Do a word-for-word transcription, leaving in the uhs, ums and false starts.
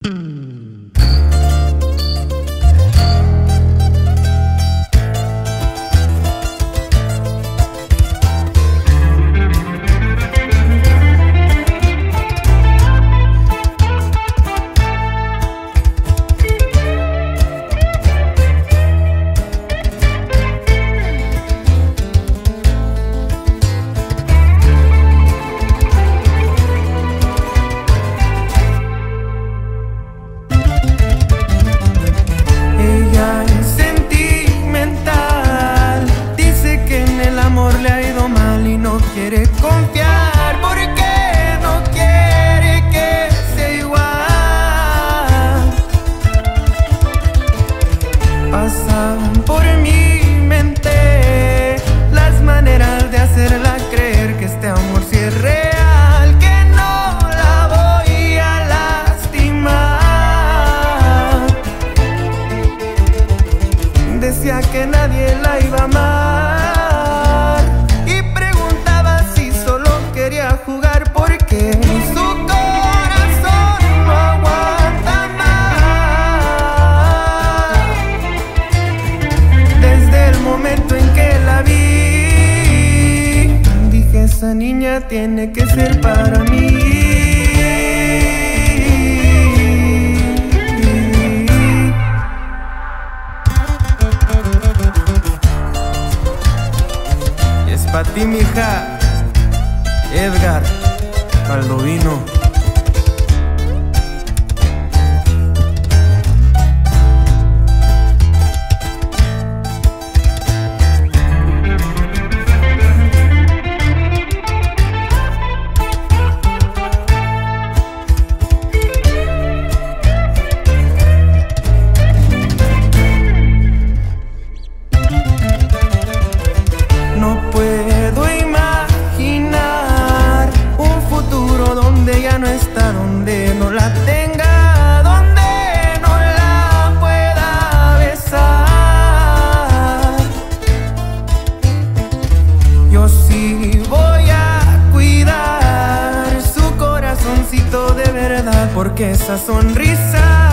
Quiere confiar porque no quiere que sea igual. Pasan por mi mente las maneras de hacerla creer que este amor sí es real, que no la voy a lastimar. Decía que nadie la iba a amar jugar porque su corazón no aguanta más. Desde el momento en que la vi, dije: esa niña tiene que ser para mí. Y es pa' ti, mija. Edgar Baldovino. No puedo imaginar un futuro donde ya no está, donde no la tenga, donde no la pueda besar. Yo sí voy a cuidar su corazoncito de verdad, porque esa sonrisa